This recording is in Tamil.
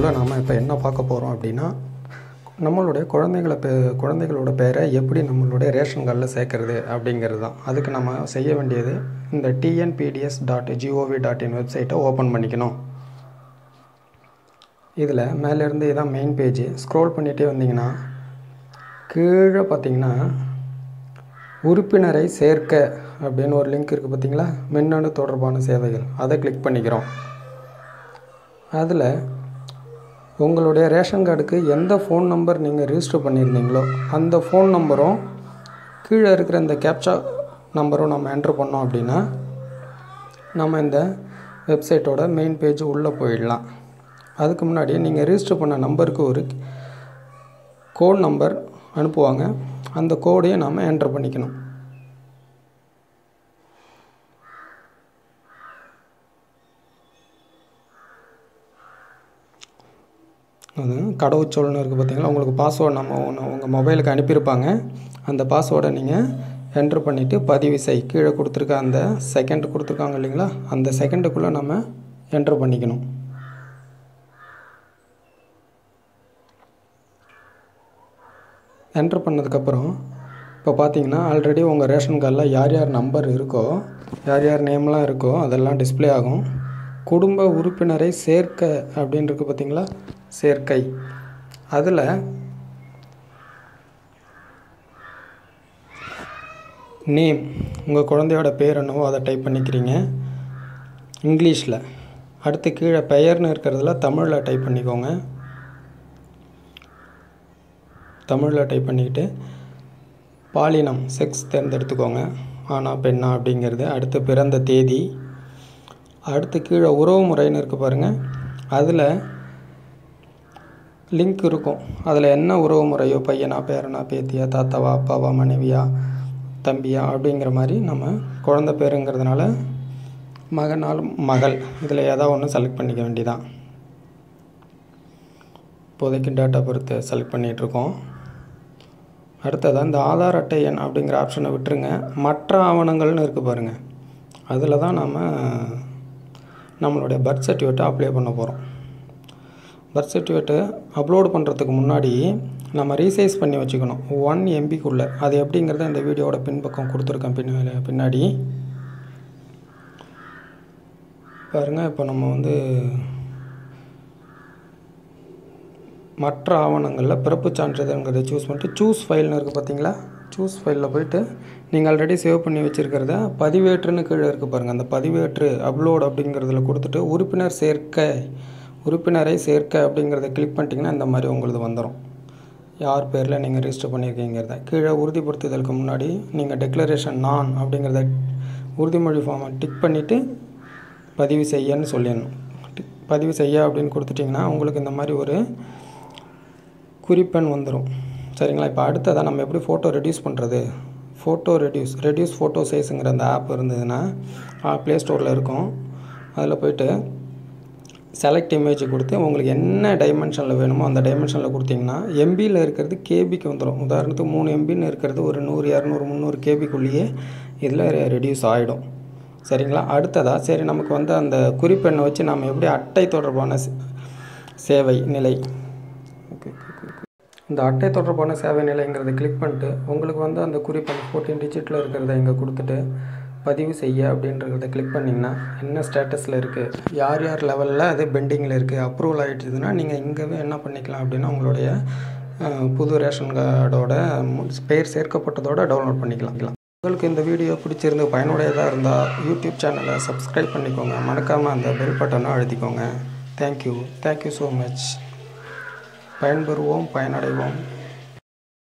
வீடியோக்குள்ளே நாம் இப்போ என்ன பார்க்க போகிறோம் அப்படின்னா, நம்மளுடைய குழந்தைகளோட பேரை எப்படி நம்மளுடைய ரேஷன் கார்டில் சேர்க்கறது அப்படிங்கிறது தான். அதுக்கு நம்ம செய்ய வேண்டியது, இந்த tnpds.gov.in வெப்சைட்டை ஓப்பன் பண்ணிக்கணும். இதில் மேலேருந்து இதான் மெயின் பேஜ். ஸ்க்ரோல் பண்ணிகிட்டே வந்தீங்கன்னா கீழே பார்த்தீங்கன்னா உறுப்பினரை சேர்க்க அப்படின்னு ஒரு லிங்க் இருக்குது பார்த்தீங்களா, மின்னணு தொடர்பான சேவைகள். அதை கிளிக் பண்ணிக்கிறோம். அதில் உங்களுடைய ரேஷன் கார்டுக்கு எந்த ஃபோன் நம்பர் நீங்கள் ரிஜிஸ்டர் பண்ணியிருந்தீங்களோ அந்த ஃபோன் நம்பரும் கீழே இருக்கிற இந்த கேப்சா நம்பரும் நம்ம என்ட்ரு பண்ணோம் அப்படின்னா நம்ம இந்த வெப்சைட்டோட மெயின் பேஜ் உள்ளே போயிடலாம். அதுக்கு முன்னாடி நீங்கள் ரிஜிஸ்டர் பண்ண நம்பருக்கு ஒரு கோட் நம்பர் அனுப்புவாங்க. அந்த கோடையை நாம் என்ட்ரு பண்ணிக்கணும். அது கடவுச்சொல்னு இருக்குது பார்த்தீங்களா, உங்களுக்கு பாஸ்வேர்டு நம்ம உங்கள் மொபைலுக்கு அனுப்பியிருப்பாங்க. அந்த பாஸ்வேர்டை நீங்கள் என்ட்ரு பண்ணிவிட்டு பதிவு செய். கீழே கொடுத்துருக்க அந்த செகண்ட் கொடுத்துருக்காங்க இல்லைங்களா, அந்த செகண்டுக்குள்ளே நம்ம என்ட்ரு பண்ணிக்கணும். என்ட்ரு பண்ணதுக்கப்புறம் இப்போ பார்த்தீங்கன்னா ஆல்ரெடி உங்கள் ரேஷன் கார்டில் யார் யார் நம்பர் இருக்கோ, யார் யார் நேம்லாம் இருக்கோ அதெல்லாம் டிஸ்பிளே ஆகும். குடும்ப உறுப்பினரை சேர்க்க அப்படின்னு இருக்குது பார்த்தீங்களா, சேர்க்கை. அதில் நேம், உங்கள் குழந்தையோட பேர் என்னவோ அதை டைப் பண்ணிக்கிறீங்க இங்கிலீஷில். அடுத்து கீழே பெயர்னு இருக்கிறதுல தமிழில் டைப் பண்ணிக்கோங்க. தமிழில் டைப் பண்ணிக்கிட்டு பாலினம், செக்ஸ் தேர்ந்தெடுத்துக்கோங்க, ஆணா பெண்ணா அப்படிங்கிறது. அடுத்து பிறந்த தேதி. அடுத்து கீழே உறவு முறைன்னு இருக்குது பாருங்கள், அதில் லிங்க் இருக்கும். அதில் என்ன உறவு முறையோ, பையனா பேரனா பேத்தியா தாத்தாவா அப்பாவா மனைவியா தம்பியா அப்படிங்கிற மாதிரி நம்ம குழந்தை பேருங்கிறதுனால மகனால் மகள், இதில் ஏதாவது ஒன்று செலக்ட் பண்ணிக்க வேண்டியதான். இப்போதைக்கு டேட்டா பர்த் செலக்ட் பண்ணிகிட்ருக்கோம். அடுத்ததான் இந்த ஆதார் அட்டை எண் அப்படிங்கிற ஆப்ஷனை விட்டுருங்க. மற்ற ஆவணங்கள்னு இருக்குது பாருங்கள், அதில் தான் நம்மளுடைய பர்த் சர்டிஃபிகேட்டை அப்ளை பண்ண போகிறோம். பர்த் சர்டிஃபிகேட்டு அப்லோடு பண்ணுறதுக்கு முன்னாடி நம்ம ரீசைஸ் பண்ணி வச்சுக்கணும் 1 MBக்குள்ளே. அது எப்படிங்கிறத இந்த வீடியோவோட பின்பக்கம் கொடுத்துருக்கேன் பின்னாடி பாருங்கள். இப்போ நம்ம மற்ற ஆவணங்களில் பிறப்பு சான்றிதழ்ங்கிறத சூஸ் பண்ணிட்டு சூஸ் ஃபைல்னு இருக்குது பார்த்தீங்களா, சூஸ் ஃபைலில் போய்ட்டு நீங்கள் ஆல்ரெடி சேவ் பண்ணி வச்சுருக்கிறத பதிவேற்றுன்னு கீழே இருக்குது பாருங்கள், அந்த பதிவேற்று அப்லோட் அப்படிங்கிறதுல கொடுத்துட்டு உறுப்பினரை சேர்க்க அப்படிங்கிறத கிளிக் பண்ணிட்டீங்கன்னா இந்த மாதிரி உங்களுக்கு வந்துடும். யார் பேரில் நீங்கள் ரிஜிஸ்டர் பண்ணியிருக்கீங்கிறத கீழே உறுதிப்படுத்துதலுக்கு முன்னாடி நீங்கள் டெக்ளரேஷன் நான் அப்படிங்கிறத உறுதிமொழி ஃபார்மை டிக் பண்ணிவிட்டு பதிவு செய்யன்னு சொல்லிடணும். பதிவு செய்ய அப்படின்னு கொடுத்துட்டிங்கன்னா உங்களுக்கு இந்த மாதிரி ஒரு குறிப்பெண் வந்துடும். சரிங்களா? இப்போ அடுத்ததான் நம்ம எப்படி ஃபோட்டோ ரெடியூஸ் பண்ணுறது, ரெடியூஸ் ஃபோட்டோ சைஸுங்கிற அந்த ஆப் இருந்ததுன்னா ப்ளே ஸ்டோரில் இருக்கும். அதில் போய்ட்டு செலக்ட் இமேஜ் கொடுத்து உங்களுக்கு என்ன டைமென்ஷனில் வேணுமோ அந்த டைமென்ஷனில் கொடுத்தீங்கன்னா எம்பியில் இருக்கிறது கேபிக்கு வந்துடும். உதாரணத்துக்கு 3 MBன்னு இருக்கிறது ஒரு 100, 200, 300 கேபிக்குள்ளேயே இதில் ரெடியூஸ் ஆகிடும். சரிங்களா? அடுத்ததாக சரி நமக்கு அந்த குறிப்பெண்ணை வச்சு நம்ம எப்படி அட்டை தொடர்பான சேவை நிலை, இந்த அட்டை தொடர்பான சேவை நிலைங்கிறத கிளிக் பண்ணிட்டு உங்களுக்கு அந்த குறிப்பெண் 14 டிஜிட்டில் இருக்கிறத இங்கே கொடுத்துட்டு பதிவு செய்ய அப்படின்றத கிளிக் பண்ணிங்கன்னா என்ன ஸ்டேட்டஸில் இருக்குது, யார் யார் லெவலில் அது பெண்டிங்கில் இருக்குது, அப்ரூவல் ஆகிடுச்சுன்னா நீங்கள் இங்கேவே என்ன பண்ணிக்கலாம் அப்படின்னா உங்களுடைய புது ரேஷன் கார்டோட பேர் சேர்க்கப்பட்டதோடு டவுன்லோட் பண்ணிக்கலாம். உங்களுக்கு இந்த வீடியோ பிடிச்சிருந்து பயனுடையதாக இருந்தால் யூடியூப் சேனலை சப்ஸ்கிரைப் பண்ணிக்கோங்க. மறக்காமல் அந்த பெல் பட்டனை அழுத்திக்கோங்க. Thank you so much. பயன்பெறுவோம், பயனடைவோம்.